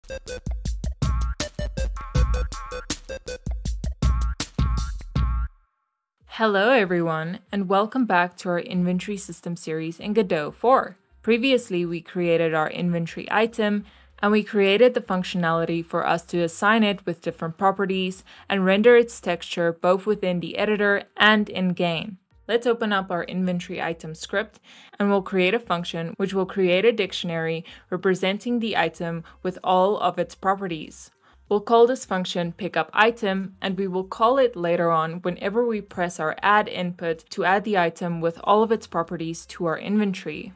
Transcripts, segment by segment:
Hello everyone, and welcome back to our inventory system series in Godot 4. Previously, we created our inventory item, and we created the functionality for us to assign it with different properties and render its texture both within the editor and in-game. Let's open up our inventory item script, and we'll create a function which will create a dictionary representing the item with all of its properties. We'll call this function pickup_item, and we will call it later on whenever we press our add input to add the item with all of its properties to our inventory.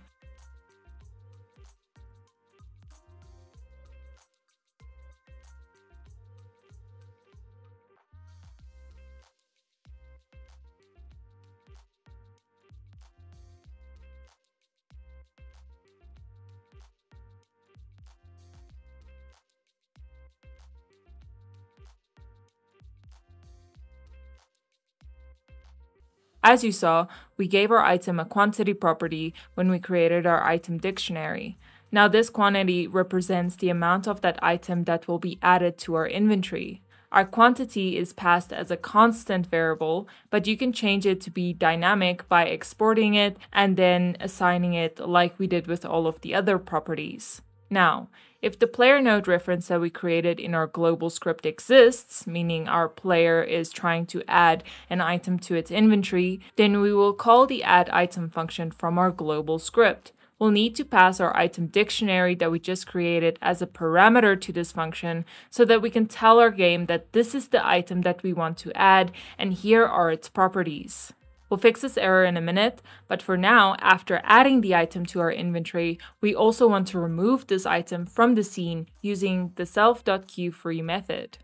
As you saw, we gave our item a quantity property when we created our item dictionary. Now this quantity represents the amount of that item that will be added to our inventory. Our quantity is passed as a constant variable, but you can change it to be dynamic by exporting it and then assigning it like we did with all of the other properties. Now, if the player node reference that we created in our global script exists, meaning our player is trying to add an item to its inventory, then we will call the add item function from our global script. We'll need to pass our item dictionary that we just created as a parameter to this function so that we can tell our game that this is the item that we want to add and here are its properties. We'll fix this error in a minute, but for now, after adding the item to our inventory, we also want to remove this item from the scene using the self.queueFree method.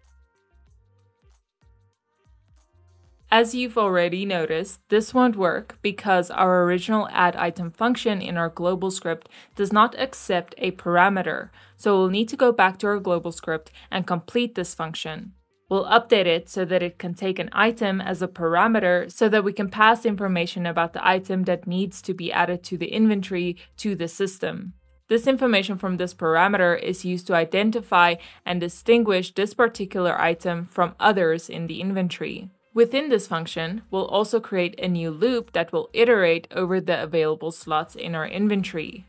As you've already noticed, this won't work because our original add item function in our global script does not accept a parameter, so we'll need to go back to our global script and complete this function. We'll update it so that it can take an item as a parameter so that we can pass information about the item that needs to be added to the inventory to the system. This information from this parameter is used to identify and distinguish this particular item from others in the inventory. Within this function, we'll also create a new loop that will iterate over the available slots in our inventory.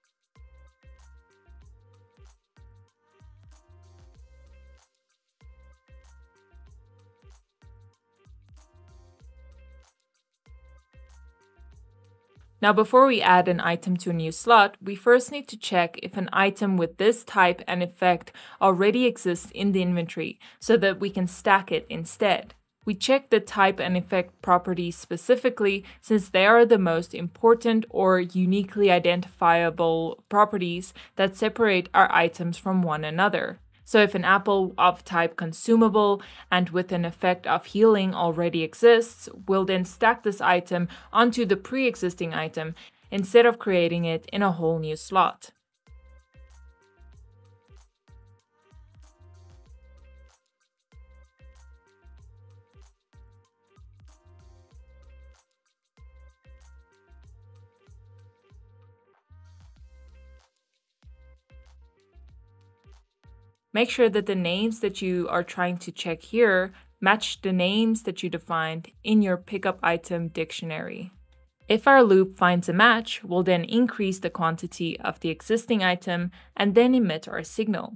Now, before we add an item to a new slot, we first need to check if an item with this type and effect already exists in the inventory so that we can stack it instead. We check the type and effect properties specifically since they are the most important or uniquely identifiable properties that separate our items from one another. So if an apple of type consumable and with an effect of healing already exists, we'll then stack this item onto the pre-existing item instead of creating it in a whole new slot. Make sure that the names that you are trying to check here match the names that you defined in your pickup item dictionary. If our loop finds a match, we'll then increase the quantity of the existing item and then emit our signal.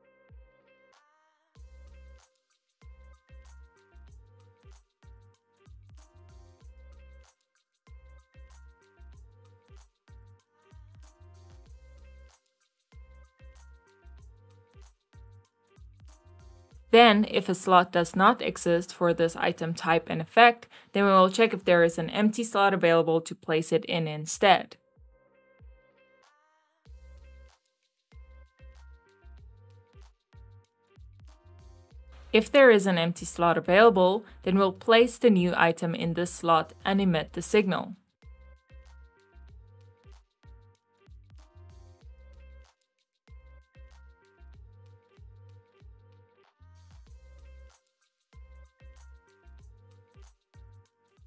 Then, if a slot does not exist for this item type and effect, then we will check if there is an empty slot available to place it in instead. If there is an empty slot available, then we'll place the new item in this slot and emit the signal.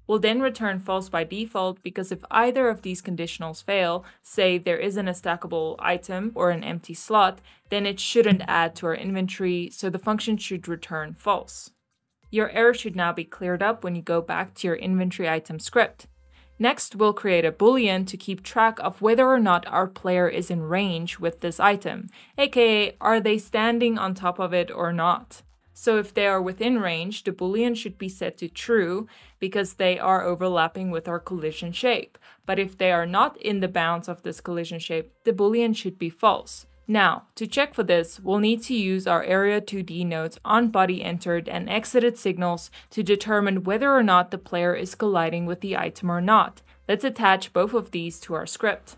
We'll then return false by default because if either of these conditionals fail, say there isn't a stackable item or an empty slot, then it shouldn't add to our inventory, so the function should return false. Your error should now be cleared up when you go back to your inventory item script. Next, we'll create a boolean to keep track of whether or not our player is in range with this item, aka are they standing on top of it or not. So if they are within range, the boolean should be set to true because they are overlapping with our collision shape. But if they are not in the bounds of this collision shape, the boolean should be false. Now, to check for this, we'll need to use our Area 2D nodes on body entered and exited signals to determine whether or not the player is colliding with the item or not. Let's attach both of these to our script.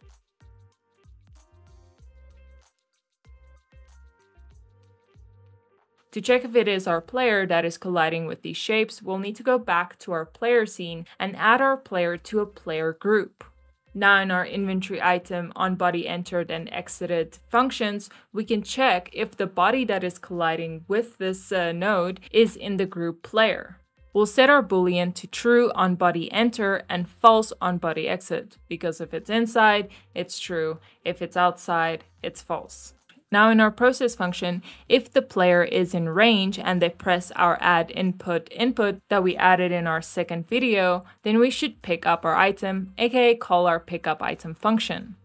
To check if it is our player that is colliding with these shapes, we'll need to go back to our player scene and add our player to a player group. Now in our inventory item on body entered and exited functions, we can check if the body that is colliding with this node is in the group player. We'll set our boolean to true on body enter and false on body exit, because if it's inside, it's true. If it's outside, it's false. Now in our process function, if the player is in range and they press our add input that we added in our second video, then we should pick up our item, aka call our pickup item function.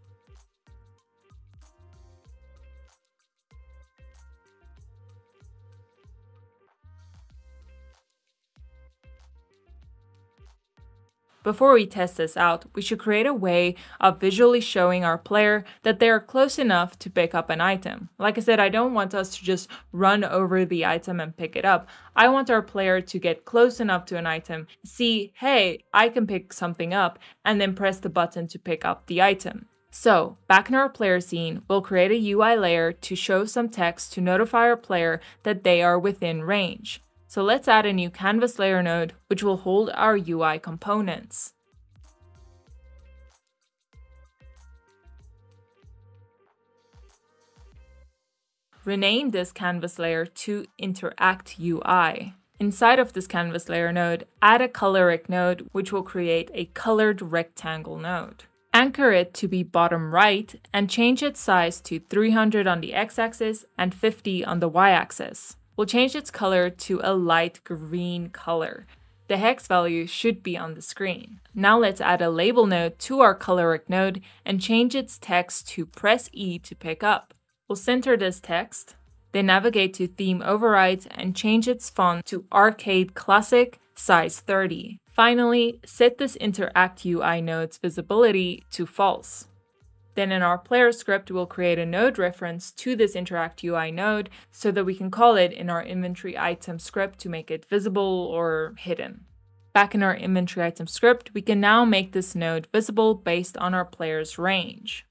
Before we test this out, we should create a way of visually showing our player that they are close enough to pick up an item. Like I said, I don't want us to just run over the item and pick it up. I want our player to get close enough to an item, see, hey, I can pick something up, and then press the button to pick up the item. So, back in our player scene, we'll create a UI layer to show some text to notify our player that they are within range. So let's add a new canvas layer node, which will hold our UI components. Rename this canvas layer to Interact UI. Inside of this canvas layer node, add a color node, which will create a colored rectangle node. Anchor it to be bottom right and change its size to 300 on the x-axis and 50 on the y-axis. We'll change its color to a light green color. The hex value should be on the screen. Now let's add a label node to our color node and change its text to press E to pick up. We'll center this text, then navigate to theme overrides and change its font to Arcade Classic size 30. Finally, set this Interact UI node's visibility to false. Then in our player script, we'll create a node reference to this Interact UI node so that we can call it in our inventory item script to make it visible or hidden. Back in our inventory item script, we can now make this node visible based on our player's range.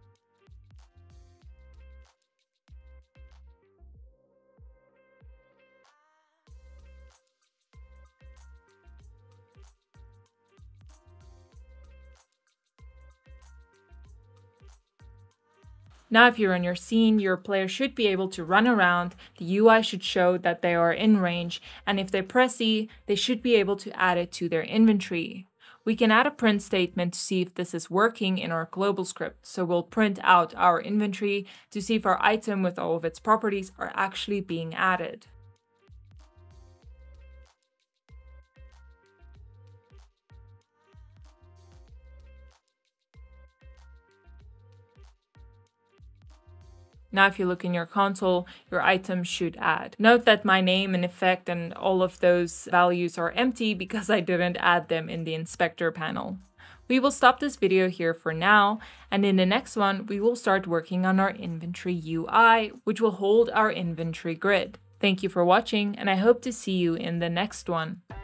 Now if you're in your scene, your player should be able to run around, the UI should show that they are in range, and if they press E, they should be able to add it to their inventory. We can add a print statement to see if this is working in our global script, so we'll print out our inventory to see if our item with all of its properties are actually being added. Now if you look in your console, your item should add. Note that my name and effect and all of those values are empty because I didn't add them in the inspector panel. We will stop this video here for now, and in the next one, we will start working on our inventory UI, which will hold our inventory grid. Thank you for watching, and I hope to see you in the next one.